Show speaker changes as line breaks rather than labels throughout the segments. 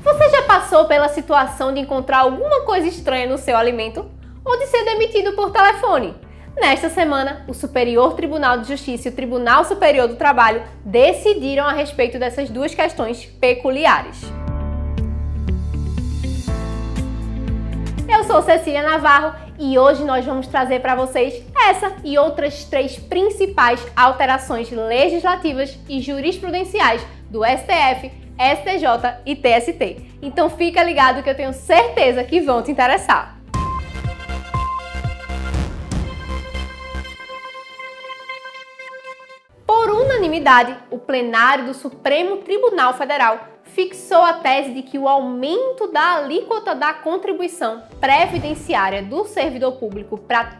Você já passou pela situação de encontrar alguma coisa estranha no seu alimento? Ou de ser demitido por telefone? Nesta semana, o Superior Tribunal de Justiça e o Tribunal Superior do Trabalho decidiram a respeito dessas duas questões peculiares. Eu sou Cecília Navarro e hoje nós vamos trazer para vocês essa e outras 3 principais alterações legislativas e jurisprudenciais do STF, STJ e TST. Então fica ligado que eu tenho certeza que vão te interessar. Por unanimidade, o plenário do Supremo Tribunal Federal fixou a tese de que o aumento da alíquota da contribuição previdenciária do servidor público para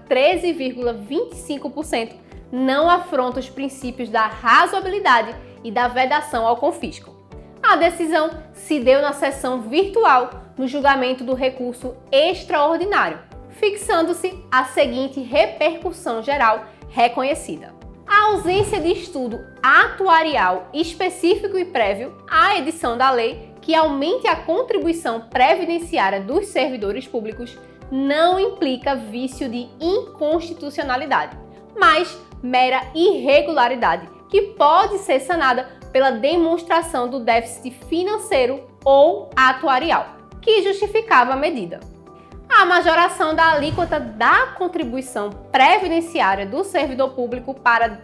13,25% não afronta os princípios da razoabilidade e da vedação ao confisco. A decisão se deu na sessão virtual no julgamento do recurso extraordinário, fixando-se a seguinte repercussão geral reconhecida. A ausência de estudo atuarial específico e prévio à edição da lei que aumente a contribuição previdenciária dos servidores públicos não implica vício de inconstitucionalidade, mas mera irregularidade que pode ser sanada pela demonstração do déficit financeiro ou atuarial, que justificava a medida. A majoração da alíquota da contribuição previdenciária do servidor público para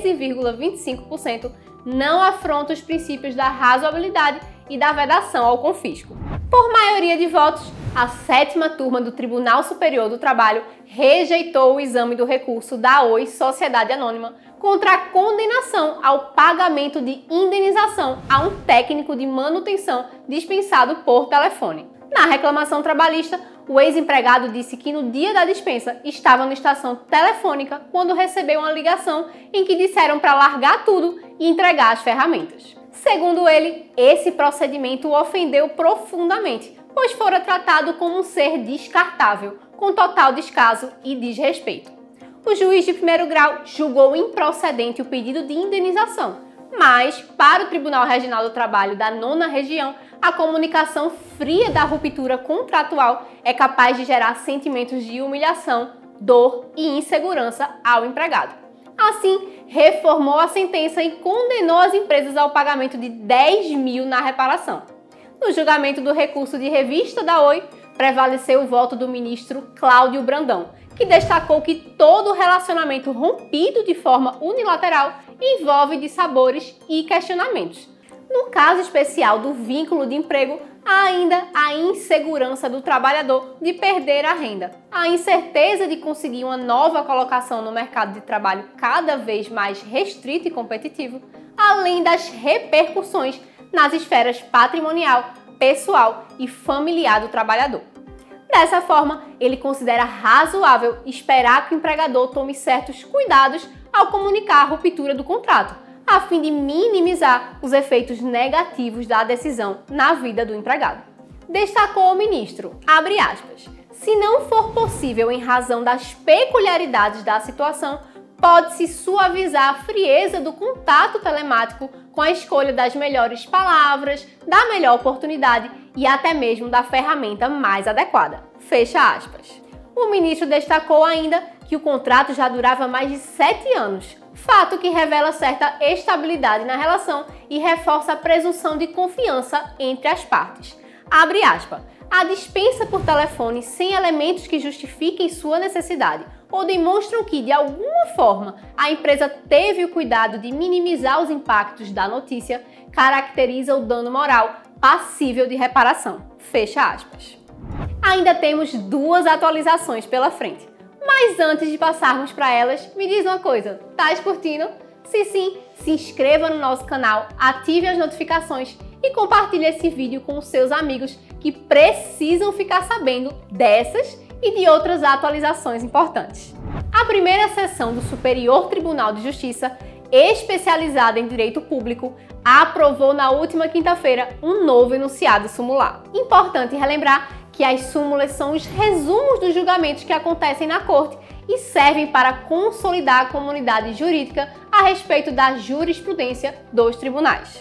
13,25% não afronta os princípios da razoabilidade e da vedação ao confisco. Por maioria de votos, a 7ª turma do Tribunal Superior do Trabalho rejeitou o exame do recurso da Oi Sociedade Anônima contra a condenação ao pagamento de indenização a um técnico de manutenção dispensado por telefone. Na reclamação trabalhista, o ex-empregado disse que no dia da dispensa estava na estação telefônica quando recebeu uma ligação em que disseram para largar tudo e entregar as ferramentas. Segundo ele, esse procedimento o ofendeu profundamente, pois fora tratado como um ser descartável, com total descaso e desrespeito. O juiz de primeiro grau julgou improcedente o pedido de indenização, mas, para o Tribunal Regional do Trabalho da 9ª Região, a comunicação fria da ruptura contratual é capaz de gerar sentimentos de humilhação, dor e insegurança ao empregado. Assim, reformou a sentença e condenou as empresas ao pagamento de 10 mil na reparação. No julgamento do recurso de revista da Oi, prevaleceu o voto do ministro Cláudio Brandão, que destacou que todo relacionamento rompido de forma unilateral envolve dissabores e questionamentos. No caso especial do vínculo de emprego, há ainda a insegurança do trabalhador de perder a renda, a incerteza de conseguir uma nova colocação no mercado de trabalho cada vez mais restrito e competitivo, além das repercussões nas esferas patrimonial, pessoal e familiar do trabalhador. Dessa forma, ele considera razoável esperar que o empregador tome certos cuidados ao comunicar a ruptura do contrato, a fim de minimizar os efeitos negativos da decisão na vida do empregado. Destacou o ministro, abre aspas, se não for possível em razão das peculiaridades da situação, pode-se suavizar a frieza do contato telemático com a escolha das melhores palavras, da melhor oportunidade e até mesmo da ferramenta mais adequada. Fecha aspas. O ministro destacou ainda que o contrato já durava mais de 7 anos, fato que revela certa estabilidade na relação e reforça a presunção de confiança entre as partes. Abre aspas. A dispensa por telefone sem elementos que justifiquem sua necessidade ou demonstram que, de alguma forma, a empresa teve o cuidado de minimizar os impactos da notícia, caracteriza o dano moral passível de reparação. Fecha aspas. Ainda temos 2 atualizações pela frente. Mas antes de passarmos para elas, me diz uma coisa, tá curtindo? Se sim, se inscreva no nosso canal, ative as notificações e compartilhe esse vídeo com os seus amigos que precisam ficar sabendo dessas e de outras atualizações importantes. A primeira sessão do Superior Tribunal de Justiça, especializada em direito público, aprovou na última quinta-feira um novo enunciado sumular. Importante relembrar que as súmulas são os resumos dos julgamentos que acontecem na Corte e servem para consolidar a comunidade jurídica a respeito da jurisprudência dos tribunais.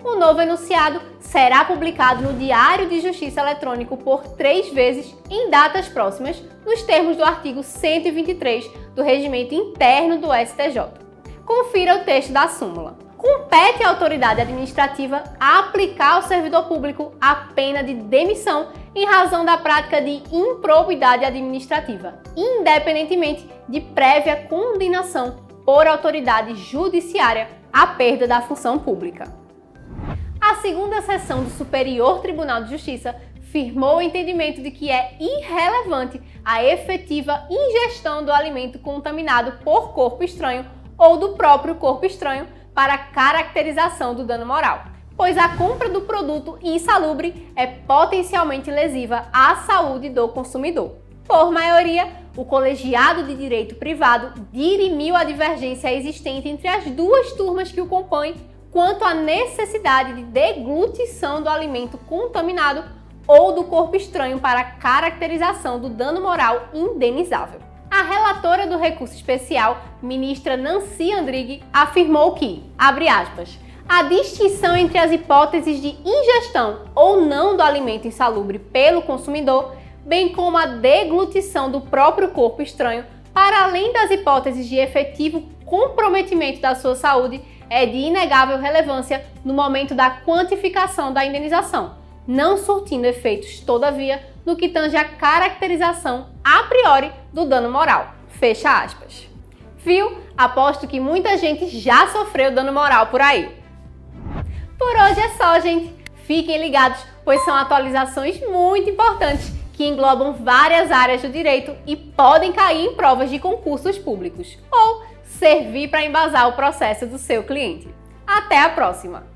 O novo enunciado será publicado no Diário de Justiça Eletrônico por 3 vezes em datas próximas, nos termos do artigo 123 do Regimento Interno do STJ. Confira o texto da súmula. Compete à autoridade administrativa aplicar ao servidor público a pena de demissão em razão da prática de improbidade administrativa, independentemente de prévia condenação por autoridade judiciária à perda da função pública. A segunda sessão do Superior Tribunal de Justiça firmou o entendimento de que é irrelevante a efetiva ingestão do alimento contaminado por corpo estranho ou do próprio corpo estranho para a caracterização do dano moral, pois a compra do produto insalubre é potencialmente lesiva à saúde do consumidor. Por maioria, o colegiado de direito privado dirimiu a divergência existente entre as duas turmas que o compõem quanto à necessidade de deglutição do alimento contaminado ou do corpo estranho para a caracterização do dano moral indenizável. A relatora do recurso especial, ministra Nancy Andrighi, afirmou que, abre aspas, a distinção entre as hipóteses de ingestão ou não do alimento insalubre pelo consumidor, bem como a deglutição do próprio corpo estranho, para além das hipóteses de efetivo comprometimento da sua saúde, é de inegável relevância no momento da quantificação da indenização, não surtindo efeitos, todavia, no que tange a caracterização a priori do dano moral. Fecha aspas. Viu? Aposto que muita gente já sofreu dano moral por aí. Por hoje é só, gente. Fiquem ligados, pois são atualizações muito importantes que englobam várias áreas do direito e podem cair em provas de concursos públicos ou servir para embasar o processo do seu cliente. Até a próxima!